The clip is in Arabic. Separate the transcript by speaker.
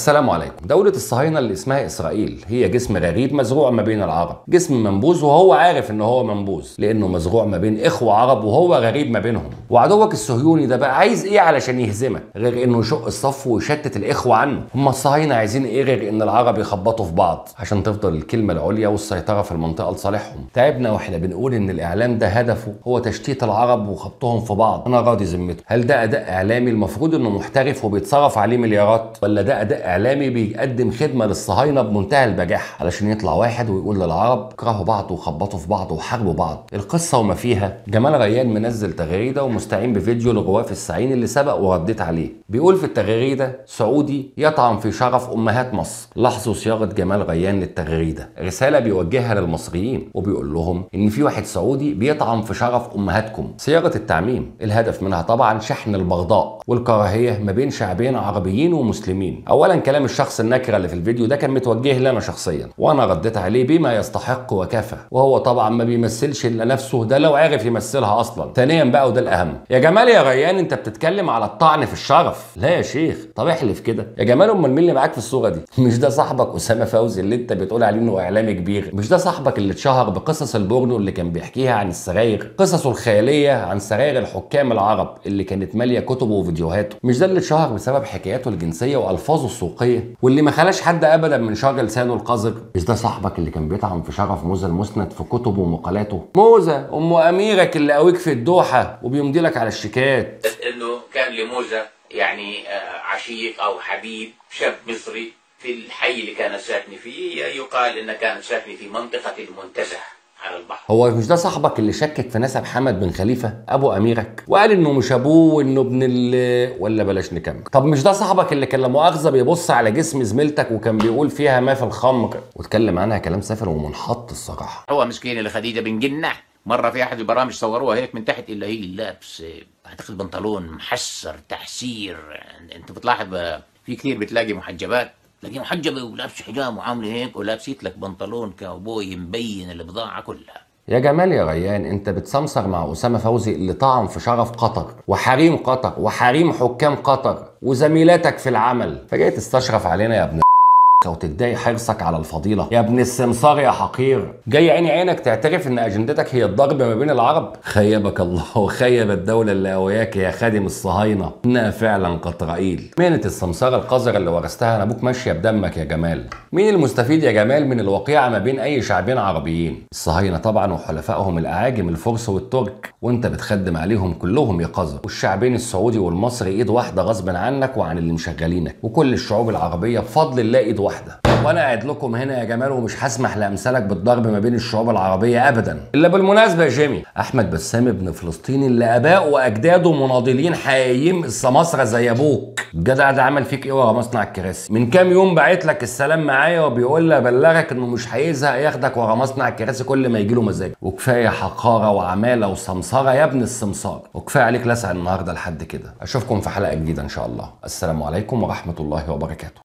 Speaker 1: السلام عليكم. دولة الصهاينة اللي اسمها إسرائيل هي جسم غريب مزروع ما بين العرب، جسم منبوذ وهو عارف إن هو منبوذ لأنه مزروع ما بين إخوة عرب وهو غريب ما بينهم. وعدوك الصهيوني ده بقى عايز إيه علشان يهزمك غير إنه يشق الصف ويشتت الإخوة عنه؟ هم الصهاينة عايزين إيه غير إن العرب يخبطوا في بعض عشان تفضل الكلمة العليا والسيطرة في المنطقة لصالحهم؟ تعبنا وإحنا بنقول إن الإعلام ده هدفه هو تشتيت العرب وخبطهم في بعض. أنا راضي ذمته. هل ده أداء إعلامي المفروض إنه محترف وبيتصرف عليه مليارات، ولا ده أداء إعلامي بيقدم خدمة للصهاينة بمنتهى البجاحة علشان يطلع واحد ويقول للعرب اكرهوا بعض وخبطوا في بعض وحاربوا بعض؟ القصة وما فيها جمال ريان منزل تغريدة ومستعين بفيديو لغواف السعين اللي سبق ورديت عليه. بيقول في التغريدة: سعودي يطعن في شرف أمهات مصر. لاحظوا صياغة جمال ريان للتغريدة، رسالة بيوجهها للمصريين وبيقول لهم إن في واحد سعودي بيطعن في شرف أمهاتكم. صياغة التعميم الهدف منها طبعا شحن البغضاء والكراهية ما بين شعبين عربيين ومسلمين. أولا كلام الشخص النكرة اللي في الفيديو ده كان متوجه لنا شخصيا وانا رديت عليه بما يستحق وكفى، وهو طبعا ما بيمثلش الا نفسه، ده لو عرف يمثلها اصلا. ثانيا بقى وده الاهم، يا جمال يا ريان انت بتتكلم على الطعن في الشرف؟ لا يا شيخ، طب احلف كده يا جمال. امال مين اللي معاك في الصوره دي؟ مش ده صاحبك اسامه فوزي اللي انت بتقول عليه انه اعلامي كبير؟ مش ده صاحبك اللي اتشهر بقصص البورنو اللي كان بيحكيها عن السراير، قصصه الخياليه عن سراير الحكام العرب اللي كانت ماليه كتبه وفيديوهاته؟ مش ده اللي اتشهر بسبب حكاياته الجنسيه والفاظه السوقيه واللي ما خلاش حد ابدا من شر لسانه القذر؟ مش ده صاحبك اللي كان بيطعن في شرف موزة المسند في كتبه ومقالاته؟ موزة ام اميرك اللي قويك في الدوحه وبيمضي لك على الشيكات.
Speaker 2: انه كان لموزة يعني عشيق او حبيب شاب مصري في الحي اللي كانت ساكنه فيه، يقال انها كانت ساكنه في منطقه المنتزه على البحر.
Speaker 1: هو مش ده صاحبك اللي شكك في نسب حمد بن خليفه ابو اميرك وقال انه مش ابوه وانه ابن ولا بلاش نكمل؟ طب مش ده صاحبك اللي كان لا مؤاخذه بيبص على جسم زميلتك وكان بيقول فيها ما في الخمر واتكلم عنها كلام سافر ومنحط الصراحه؟
Speaker 2: هو مسكين اللي خديجه بن جنة مره في احد البرامج صوروها هيك من تحت الا هي لابس اعتقد بنطلون محسر تحسير. انت بتلاحظ في كثير بتلاقي محجبات، تلاقي محجبه ولابس حجاب وعامله هيك ولابسيت لك بنطلون كاوبوي مبين البضاعه كلها.
Speaker 1: يا جمال يا ريان انت بتسمسر مع اسامه فوزي اللي طعن في شرف قطر وحريم قطر وحريم حكام قطر وزميلاتك في العمل، فجاي تستشرف علينا يا ابن وتدعي حرصك على الفضيله يا ابن السمسار يا حقير. جاي عيني عينك تعترف ان اجندتك هي الضرب ما بين العرب؟ خيبك الله وخيب الدوله اللي قواياك يا خادم الصهاينه، انها فعلا قطرائيل. مهنه السمساره القذره اللي ورثتها انا ابوك ماشيه بدمك يا جمال. مين المستفيد يا جمال من الوقيعه ما بين اي شعبين عربيين؟ الصهاينه طبعا وحلفائهم الاعاجم الفرس والترك، وانت بتخدم عليهم كلهم يا قذر. والشعبين السعودي والمصري ايد واحده غصب عنك وعن اللي مشغلينك، وكل الشعوب العربيه بفضل الله ايد واحده. وانا قاعد لكم هنا يا جمال ومش هسمح لامثالك بالضرب ما بين الشعوب العربيه ابدا. الا بالمناسبه يا جيمي، احمد بسام ابن فلسطين اللي اباء واجداده مناضلين حقيقيين السماسره زي ابوك، الجدع ده عمل فيك ايه ورا مصنع الكراسي؟ من كام يوم باعت لك السلام معايا وبيقول لي ابلغك انه مش هيزهق ياخدك ورا مصنع الكراسي كل ما يجيله مزاج. وكفايه حقاره وعماله وسمسره يا ابن السمسار، وكفايه عليك لسع النهارده لحد كده. اشوفكم في حلقه جديده ان شاء الله. السلام عليكم ورحمه الله وبركاته.